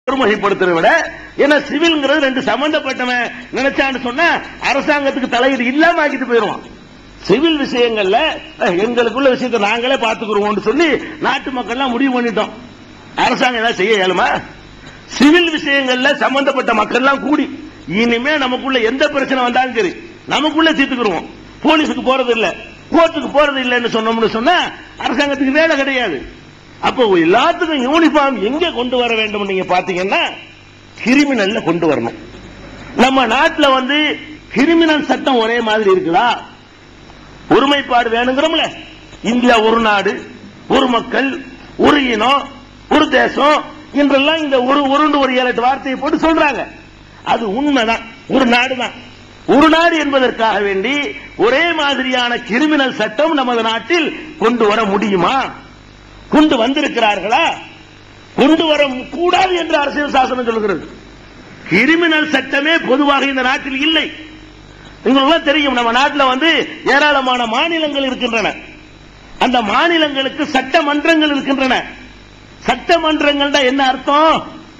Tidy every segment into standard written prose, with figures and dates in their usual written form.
ஒருமுறைப்படுத்துறத விட ஏன்னா சிவில்ங்கிறது ரெண்டு சம்பந்தப்பட்டவன் நினைச்சான்னு சொன்னா அரசாங்கத்துக்கு தலையீடு இல்லாம ஆக்கிட்டு போயிடுவான். சிவில் விஷயங்கள்ல எங்களுக்குள்ள விஷயத்தை நாங்களே பார்த்துக்கிறோம் சொல்லி நாட்டு மக்கள் எல்லாம் முடிவு பண்ணிட்டோம். அரசாங்கம் ஏதாவது செய்ய இயலுமா? சிவில் விஷயங்கள்ல சம்பந்தப்பட்ட மக்கள் எல்லாம் கூடி இனிமே நமக்குள்ள எந்த பிரச்சனை வந்தாலும் சரி நமக்குள்ள தீர்த்துக்கிறோம். போலீஸுக்கு போறது இல்ல, கோர்ட்டுக்கு போறது இல்லைன்னு சொன்னோம்னு சொன்னா அரசாங்கத்துக்கு வேலை கிடையாது. அப்போ எல்லாத்துக்கும் யூனிஃபார்ம் எங்க கொண்டு வர வேண்டும் நீங்க பாத்தீங்கன்னா கிரிமினல்ல கொண்டு வரணும். நம்ம நாட்டில் கிரிமினல் சட்டம் ஒரே மாதிரி இருக்குதா? ஒருமைப்பாடு வேணுங்கிறோம்ல. இந்தியா ஒரு நாடு, ஒரு மக்கள், ஒரு இனம், ஒரு தேசம் என்றெல்லாம் இந்த ஒரு 7-8 வார்த்தையை போட்டு சொல்றாங்க. அது உண்மைதான், ஒரு நாடு தான். ஒரு நாடு என்பதற்காக வேண்டி ஒரே மாதிரியான கிரிமினல் சட்டம் நமது நாட்டில் கொண்டு வர முடியுமா? கொண்டு வந்திருக்கிறார்களா? கொண்டு வர கூடாது என்று அரசியல் சாசனம் சொல்கிறது. கிரிமினல் சட்டமே பொதுவாக இந்த நாட்டில் இல்லை. உங்களுக்கு தெரியும், நம்ம நாட்டில் ஏராளமான மாநிலங்கள் இருக்கின்றன. அந்த மாநிலங்களுக்கு சட்டமன்றங்கள் இருக்கின்றன. சட்டமன்றங்கள் என்ன அர்த்தம்?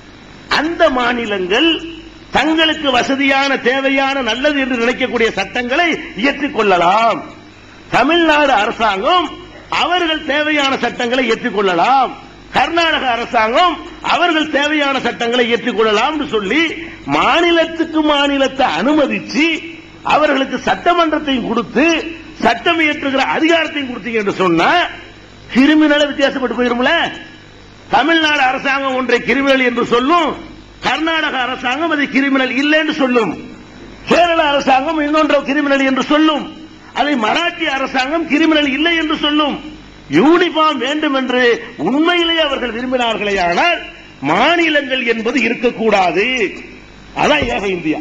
அந்த மாநிலங்கள் தங்களுக்கு வசதியான, தேவையான, நல்லது என்று நினைக்கக்கூடிய சட்டங்களை இயற்றிக் கொள்ளலாம். தமிழ்நாடு அரசாங்கம் அவர்கள் தேவையான சட்டங்களை ஏற்றுக்கொள்ளலாம். கர்நாடக அரசாங்கம் அவர்கள் தேவையான சட்டங்களை ஏற்றுக்கொள்ளலாம் சொல்லி மாநிலத்துக்கு மாநிலத்தை அனுமதிச்சு அவர்களுக்கு சட்டமன்றத்தையும் கொடுத்து சட்டம் இயற்றுகிற அதிகாரத்தையும் கொடுத்தீங்க என்று சொன்னா கிரிமினல் வித்தியாசப்பட்டு போயிரும்ல. தமிழ்நாடு அரசாங்கம் ஒன்றை கிரிமினல் என்று சொல்லும், கர்நாடக அரசாங்கம் அதை கிரிமினல் இல்லை என்று சொல்லும், கேரள அரசாங்கம் இன்னொன்று கிரிமினல் என்று சொல்லும், அதை மராட்டிய அரசாங்கம் கிரிமினல் இல்லை என்று சொல்லும். யூனிஃபார்ம் வேண்டும் என்று உண்மையிலேயே அவர்கள் விரும்பினார்களே, ஆனால் மாநிலங்கள் என்பது இருக்கக்கூடாது. அதான் ஏக இந்தியா.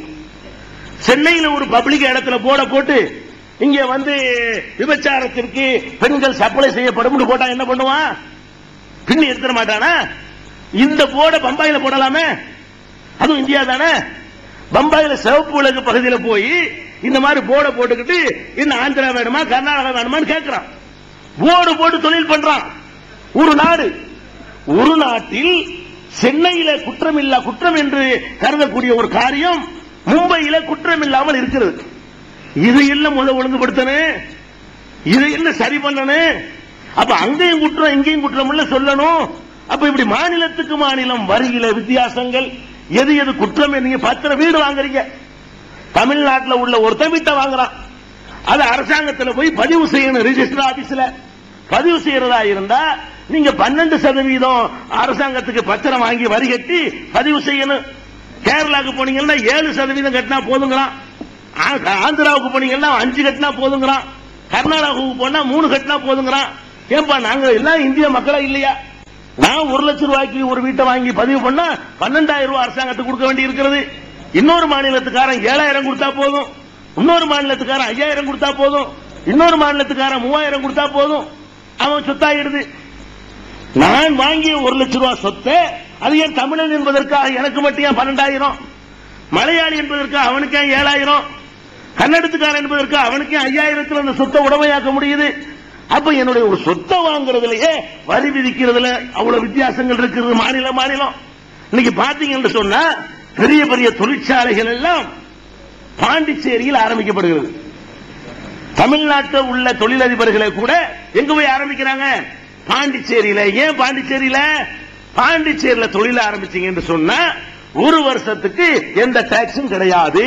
சென்னையில் ஒரு பப்ளிக் இடத்துல போட போட்டு இங்க விபச்சாரத்திற்கு பெண்கள் சப்ளை செய்யப்படும் போட்டா என்ன பண்ணுவான்? பின்னி எடுத்துட மாட்டானா? இந்த போட பம்பாயில போடலாமே, அதுவும் இந்தியா தானே. பம்பாயில சிவப்பு விளக்கு பகுதியில் போய் இந்த மாதிரி போர்ட போட்டுக்கிட்டு இன்னும் ஆந்திரா வேணுமா, கர்நாடகா வேணுமான்னு கேட்கிறான். போர்டு போட்டு தொழில் பண்றான். ஒரு நாடு, ஒரு நாட்டில் சென்னையில குற்றம் என்று கருதக்கூடிய ஒரு காரியம் மும்பையில குற்றம் இல்லாமல் இருக்கிறது. இது இல்ல ஒழுங்குபடுத்தணும், இது இல்ல சரி பண்ணணும். அப்ப அங்கேயும் குற்றம் இங்கேயும் குற்றம் சொல்லணும். அப்ப இப்படி மாநிலத்துக்கு மாநிலம் வரியில வித்தியாசங்கள், எது எது குற்றம்? நீங்க 10 வீடு வாங்குறீங்க, தமிழ்நாட்டில் உள்ள ஒருத்தன் வீட்டை வாங்குறான், அது அரசாங்கத்தில் போய் பதிவு செய்யணும். ரிஜிஸ்டர் ஆபீஸ்ல பதிவு செய்யறதா இருந்தா நீங்க 12% அரசாங்கத்துக்கு பத்திரம் வாங்கி வரி கட்டி பதிவு செய்யணும். கேரளாவுக்கு போனீங்கன்னா 7% கட்டினா போதுங்களாம், ஆந்திராவுக்கு போனீங்கன்னா 5 கட்டினா போதுங்கிறான், கர்நாடகாவுக்கு போனா 3 கட்டினா போதுங்கிறான். ஏன்பா நாங்க எல்லாம் இந்திய மக்களா இல்லையா? நான் 1 லட்சம் ரூபாய்க்கு ஒரு வீட்டை வாங்கி பதிவு பண்ணா 12,000 ரூபாய் அரசாங்கத்துக்கு கொடுக்க வேண்டி இருக்கிறது. இன்னொரு மாநிலத்துக்காரன் 7,000 கொடுத்தா போதும், இன்னொரு மாநிலத்துக்காரன் 5,000 கொடுத்தா போதும், இன்னொரு மாநிலத்துக்காரன் 3,000 கொடுத்தா போதும். அவன் சொத்தாயிடுது. நான் வாங்கிய 1 லட்சம் ரூபாய் சொத்தை அது ஏன் தமிழன் என்பதற்காக எனக்கு மட்டும் ஏன் 12,000, மலையாளி என்பதற்காக அவனுக்கு 7,000, கன்னடத்துக்காரன் என்பதற்காக அவனுக்கு 5,000 அந்த சொத்தை உடமையாக்க முடியுது. அப்ப என்னுடைய ஒரு சொத்தை வாங்குறதுலயே வரி விதிக்கிறதுல அவ்வளவு வித்தியாசங்கள் இருக்கிறது மாநிலம். இன்னைக்கு பாத்தீங்கன்னு சொன்னா பெரிய பெரிய தொழிற்சாலைகள் எல்லாம் பாண்டிச்சேரியில் ஆரம்பிக்கப்படுகிறது. தமிழ்நாட்டில் உள்ள தொழிலதிபர்களை கூட எங்க போய் ஆரம்பிக்கிறாங்க? பாண்டிச்சேரியில. ஏன் பாண்டிச்சேரியில தொழில் ஆரம்பிச்சீங்கன்னு சொன்னா 1 வருஷத்துக்கு எந்த டாக்ஸும் கிடையாது.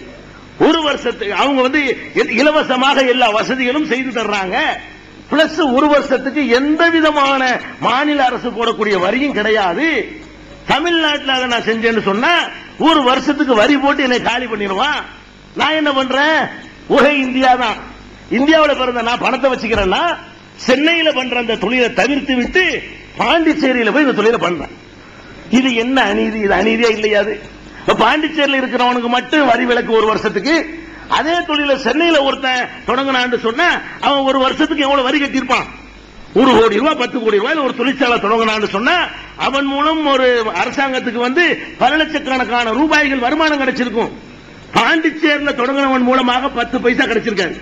1 வருஷத்துக்கு அவங்க இலவசமாக எல்லா வசதிகளும் செய்து தர்றாங்க. பிளஸ் 1 வருஷத்துக்கு எந்த விதமான மாநில அரசு போடக்கூடிய வரியும் கிடையாது. தமிழ்நாட்டில் அதை நான் செஞ்சேன்னு சொன்னா 1 வருஷத்துக்கு வரி போட்டு என்னை காலி பண்ணிடுவான். நான் என்ன பண்றேன்? ஒரே இந்தியா தான். இந்தியாவில் பிறந்த நான் பணத்தை வச்சுக்கிறேன்னா சென்னையில பண்ற அந்த தொழிலை தவிர்த்து விட்டு பாண்டிச்சேரியில போய் இந்த தொழிலை பண்றேன். இது என்ன அநீதி? இது அநீதியா இல்லையாது? பாண்டிச்சேரியில் இருக்கிறவனுக்கு மட்டும் வரி விலக்கு 1 வருஷத்துக்கு, அதே தொழில சென்னையில ஒருத்தன் தொடங்கினான்னு சொன்னா அவன் 1 வருஷத்துக்கு எவ்வளவு வரி கட்டியிருப்பான்? 1 கோடி ரூபாய், 10 கோடி ரூபாய் ஒரு தொழிற்சாலை தொடங்கினான்னு சொன்னா அவன் மூலம் ஒரு அரசாங்கத்துக்கு பல லட்சக்கணக்கான ரூபாய்கள் வருமானம் கிடைச்சிருக்கும். பாண்டிச்சேரியில தொடங்கினவன் மூலமாக 10 பைசா கிடைச்சிருக்காரு.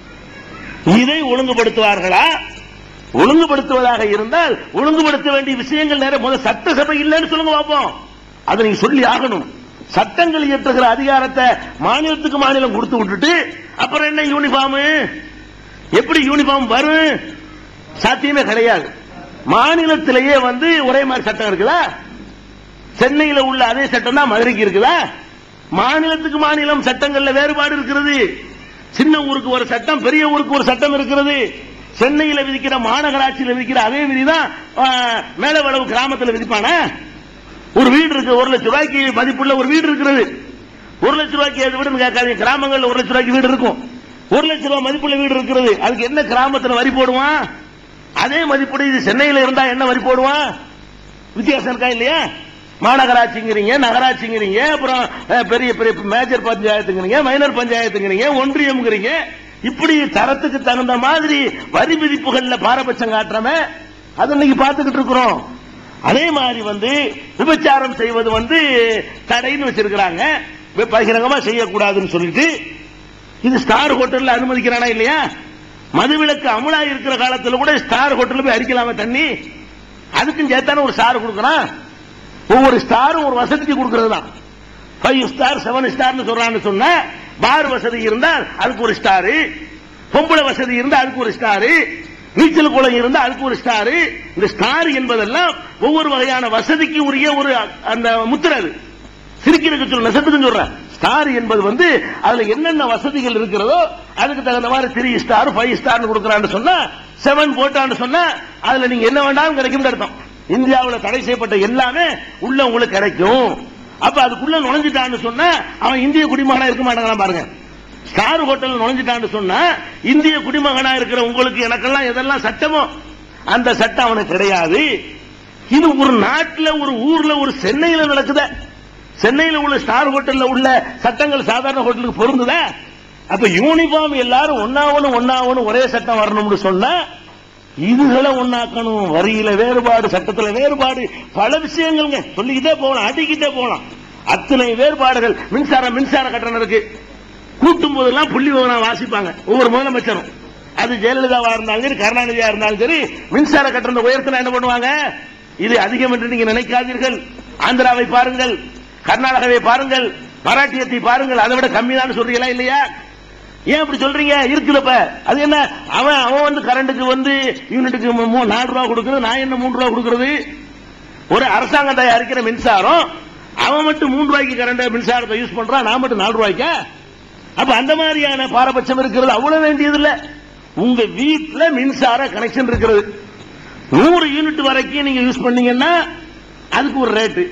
இதை ஒழுங்குபடுத்துவார்களா? ஒழுங்குபடுத்துவதாக இருந்தால் ஒழுங்குபடுத்த வேண்டிய விஷயங்கள் நிறைய. முதல் சட்டசபை இல்லைன்னு சொல்லுங்க பார்ப்போம். அதை நீங்க சொல்லி ஆகணும். சட்டங்கள் இயற்றுகிற அதிகாரத்தை மாநிலத்துக்கு மாநிலம் கொடுத்து விட்டுட்டு அப்புறம் என்ன யூனிஃபார்ம்? எப்படி யூனிஃபார்ம் வரும்? சாத்தியமே கிடையாது. மாநிலத்திலேயே ஒரே மாதிரி சட்டம் இருக்குதா? சென்னையில் உள்ள அதே சட்டம் தான் மதுரைக்கு இருக்குதா? மாநிலத்துக்கு மாநிலம் சட்டங்கள்ல வேறுபாடு இருக்கிறது. சின்ன ஊருக்கு ஒரு சட்டம், பெரிய ஊருக்கு ஒரு சட்டம் இருக்கிறது. சென்னையில் விதிக்கிற, மாநகராட்சியில் விதிக்கிற அதே விதிதான் மேலவளவு கிராமத்தில் விதிப்பானா? ஒரு வீடு இருக்கு, 1 லட்சம் ரூபாய்க்கு மதிப்புள்ள ஒரு வீடு இருக்கிறது. 1 லட்சம் ரூபாய்க்கு அது வீடுன்னு கேட்காதீங்க. கிராமங்களில் 1 லட்சம் ரூபாய்க்கு வீடு இருக்கும். 1 லட்சம் ரூபாய் மதிப்புள்ள வீடு இருக்கிறது. அதுக்கு என்ன கிராமத்தில் வரி போடுவான்? அதே மதிப்புடைய இது சென்னையில் இருந்தா என்ன வரி போடுவான்? வித்தியாசம் இருக்கா இல்லையா? மாநகராட்சிங்கிறீங்க, நகராட்சிங்கிறீங்க, அப்புறம் பெரிய பெரிய மேஜர் பஞ்சாயத்துங்கிறீங்க, மைனர் பஞ்சாயத்துங்கிறீங்க, ஒன்றியம்ங்கிறீங்க. இப்படி தரத்துக்கு தகுந்த மாதிரி வரி விதிப்புகள்ல பாரபட்சம் காட்டுறமே அதை இன்னைக்கு பார்த்துக்கிட்டு இருக்கிறோம். அதே மாதிரி விபச்சாரம் செய்வது தடைன்னு வச்சிருக்கிறாங்க. பகிரங்கமா செய்யக்கூடாதுன்னு சொல்லிட்டு இது ஸ்டார் ஹோட்டல்ல அனுமதிக்கிறானா இல்லையா? மதுவிலக்கு அமலா இருக்கிற காலத்தில் கூட ஸ்டார் ஹோட்டல் போய் அடிக்கலாமா தண்ணி? அதுக்கும் சேர்த்தான ஒரு ஸ்டார் கொடுக்கறான். ஒவ்வொரு ஸ்டாரும் ஒரு வசதிக்கு கொடுக்கிறது தான். 5 ஸ்டார் 7 ஸ்டார்னு சொல்றான்னு சொன்னா, பார் வசதி இருந்தால் அதுக்கு ஒரு ஸ்டாரு, பொம்பளை வசதி இருந்தால் அதுக்கு ஒரு ஸ்டாரு, நீச்சல் குளம் இருந்தால் அதுக்கு ஒரு ஸ்டாரு. இந்த ஸ்டார் என்பதெல்லாம் ஒவ்வொரு வகையான வசதிக்கு உரிய ஒரு அந்த முத்திரை. சிரிக்கிறதுக்கு சொல்ல, நெசத்துக்கு சொல்றேன். ஸ்டார் என்பது அதுல என்னென்ன வசதிகள் இருக்கிறதோ அதுக்கு தகுந்த மாதிரி 3 ஸ்டார் 5 ஸ்டார் கொடுக்கறான்னு சொன்னா, 7 போட்டான்னு சொன்னா அதுல நீங்க என்ன வேண்டாம் கிடைக்கும் அர்த்தம். இந்தியாவில் தடை செய்யப்பட்ட எல்லாமே உள்ள உங்களுக்கு கிடைக்கும். அப்ப அதுக்குள்ள நுழைஞ்சிட்டான்னு சொன்னா அவன் இந்திய குடிமகனா இருக்க மாட்டாங்க. பாருங்க, ஸ்டார் ஹோட்டல் நுழைஞ்சிட்டான்னு சொன்னா இந்திய குடிமகனா இருக்கிற உங்களுக்கு எனக்கெல்லாம் எதெல்லாம் சட்டமோ அந்த சட்டம் அவனுக்கு கிடையாது. இது ஒரு நாட்டில், ஒரு ஊர்ல, ஒரு சென்னையில் நடக்குத. சென்னையில் உள்ள ஸ்டார் ஹோட்டல்ல உள்ள சட்டங்கள் சாதாரண ஹோட்டலுக்கு பொருந்துதா? அப்ப யூனிஃபார்ம் எல்லாரும் ஒன்னாவணும் ஒரே சட்டம் வரணும்னு சொன்னா இதுகளை ஒன்னாக்கணும். வரியில வேறுபாடு, சட்டத்துல வேறுபாடு, பல விஷயங்கள் சொல்லிக்கிட்டே போகலாம், அடிக்கிட்டே போகலாம். அத்தனை வேறுபாடுகள். மின்சார கட்டணம் இருக்கு. கூட்டும் போதெல்லாம் புள்ளி விவரம் வாசிப்பாங்க ஒவ்வொரு முதலமைச்சரும். அது ஜெயலலிதாவா இருந்தாலும் சரி, கருணாநிதியா இருந்தாலும் சரி, மின்சார கட்டணத்தை உயர்த்தினா என்ன பண்ணுவாங்க? இது அதிகம் என்று நீங்க நினைக்காதீர்கள். ஆந்திராவை பாருங்கள், கர்நாடகாவை பாருங்கள், மராட்டியத்தை பாருங்கள், அதை விட கம்மிதான் சொல்றீங்களா இல்லையா? ஏன் அப்படி சொல்றீங்க? இருக்குதப்ப அது என்ன? அவன் கரண்ட்டுக்கு யூனிட்டுக்கு 4 ரூபா கொடுக்கிறது, நான் என்ன 3 ரூபா கொடுக்கிறது? ஒரு அரசாங்கம் தயாரிக்கிற மின்சாரம் அவன் மட்டும் 3 ரூபாய்க்கு கரண்ட் மின்சாரத்தை யூஸ் பண்றான், நான் மட்டும் 4 ரூபாய்க்கு. அப்ப அந்த மாதிரியான பாரபட்சம் இருக்கிறது அவ்வளவு வேண்டியது இல்ல. உங்க வீட்டுல மின்சார கனெக்ஷன் இருக்கிறது, 100 யூனிட் வரைக்கும் நீங்க யூஸ் பண்ணீங்கன்னா அதுக்கு ஒரு ரேட்டு.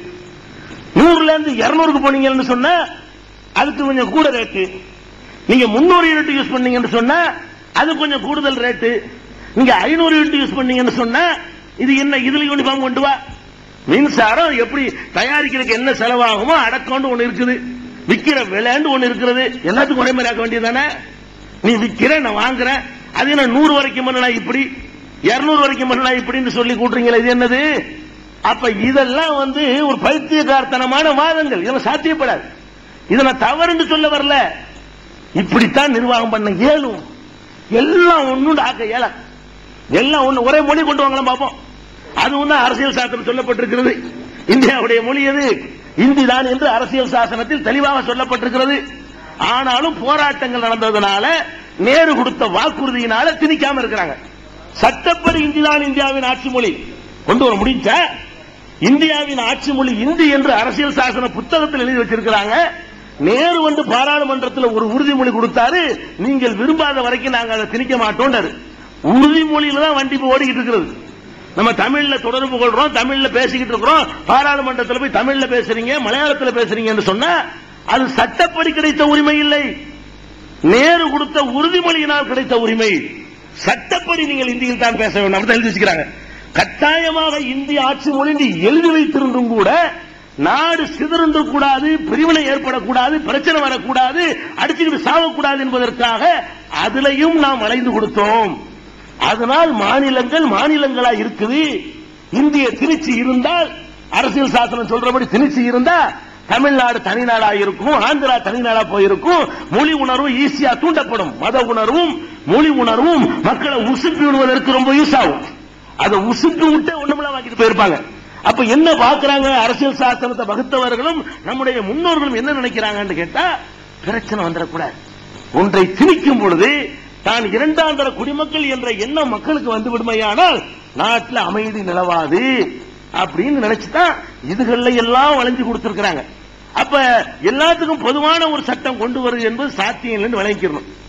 100ல இருந்து 200க்கு போனீங்கன்னு சொன்னா அதுக்கு கொஞ்சம் கூட ரேட்டு. நீங்க 300 யூனிட் யூஸ் பண்ணீங்கன்னு சொன்னா அது கொஞ்சம் கூடுதல் ரேட்டு. நீங்க 500 யூனிட் யூஸ் பண்ணீங்கன்னு சொன்னா இது என்ன, இதுல யூனிஃபார்ம் கொண்டு வா. மின்சாரம் எப்படி தயாரிக்கிறதுக்கு என்ன செலவாகுமோ அடக்கம்னு ஒண்ணு இருக்குது, விக்கிற விலைன்னு ஒண்ணு இருக்கிறது. எல்லாத்துக்கும் ஒரே மாதிரி ஆக்க வேண்டியதானே? நீ விக்கிற, நான் வாங்குறேன், அது என்ன 100 வரைக்கும் பண்ணா இப்படி, 200 வரைக்கும் பண்ணா இப்படின்னு சொல்லி கூட்டுறீங்களா? இது என்னது? அப்ப இதெல்லாம் ஒரு பைத்தியக்காரத்தனமான வாதங்கள். இதெல்லாம் சாத்தியப்படாது. இதை நான் தவறுன்னு சொல்ல வரல. இப்படித்தான் நிர்வாகம் பண்ண இயலும். எல்லாம் ஒண்ணு ஆக்க இயல, எல்லாம் ஒண்ணு ஒரே மொழி கொண்டு வாங்கலாம் பார்ப்போம். அதுவும் தான் அரசியல் சாசனம் சொல்லப்பட்டிருக்கிறது. இந்தியாவுடைய மொழி எது? இந்தி தான் என்று அரசியல் சாசனத்தில் தெளிவாக சொல்லப்பட்டிருக்கிறது. ஆனாலும் போராட்டங்கள் நடந்ததுனால, நேரு கொடுத்த வாக்குறுதியினால திணிக்காம இருக்கிறாங்க. சட்டப்படி இந்தி தான் இந்தியாவின் ஆட்சி மொழி கொண்டு வர முடிஞ்ச. இந்தியாவின் ஆட்சி மொழி இந்தி என்று அரசியல் சாசன புத்தகத்தில் எழுதி வச்சிருக்கிறாங்க. நேரு பாராளுமன்றத்தில் ஒரு உறுதிமொழி கொடுத்தாரு, நீங்கள் விரும்பாத வரைக்கும் நாங்கள் அதை திணிக்க மாட்டோம். உறுதிமொழியில தான் வண்டி ஓடிக்கிட்டு இருக்கிறது. நம்ம தமிழ்ல தொடர்பு கொள்றோம், தமிழ்ல பேசிக்கிட்டு இருக்கிறோம். பாராளுமன்றத்தில் போய் தமிழ்ல பேசுறீங்க, மலையாளத்தில் பேசுறீங்கன்னு சொன்னா அது சட்டப்படி கிடைத்த உரிமை இல்லை, நேரு கொடுத்த உறுதிமொழியினால் கிடைத்த உரிமை. சட்டப்படி நீங்கள் இந்தியில் தான் பேச வேண்டும் அப்படி எழுதி வச்சுக்கிறாங்க. கட்டாயமாக இந்திய ஆட்சி மொழி எழுதி வைத்திருந்தும் கூட நாடு சிதறந்து கூடாது, பிரிவினை ஏற்படக்கூடாது, பிரச்சனை வரக்கூடாது, அடிச்சுக்கிட்டு சாவக்கூடாது என்பதற்காக அதிலையும் நாம் அலைந்து கொடுத்தோம். அதனால் மாநிலங்கள் மாநிலங்களா இருக்குது. இந்திய திருச்சி இருந்தால், அரசியல் சாசனம் சொல்றபடி திருச்சி இருந்தா தமிழ்நாடு தனிநாடா இருக்கும், ஆந்திரா தனிநாடா போயிருக்கும். மொழி உணர்வு ஈஸியா தூண்டப்படும். மத உணர்வும் மொழி உணர்வும் மக்களை உசுப்பி விடுவதற்கு ரொம்ப யூஸ் ஆகும். அதை உசுப்பி விட்டு ஒண்ணுமில்ல வாங்கிட்டு போயிருப்பாங்க. அப்ப என்ன பாக்குறாங்க? அரசியல் சாசனத்தை வகுத்தவர்களும் நம்முடைய முன்னோர்களும் என்ன நினைக்கிறாங்கன்னு கேட்டா, பிரச்சனை வந்துடக்கூடாது. ஒன்றை திணிக்கும் பொழுது தான் இரண்டாந்தர குடிமக்கள் என்ற எண்ணம் மக்களுக்கு வந்து விடுமையானால் நாட்டில் அமைதி நிலவாது அப்படின்னு நினைச்சுதான் இதுகள்ல எல்லாம் வளைஞ்சு கொடுத்திருக்கிறாங்க. அப்ப எல்லாத்துக்கும் பொதுவான ஒரு சட்டம் கொண்டு வருது என்பது சாத்தியம் இல்லைன்னு விளங்கிக்கணும்.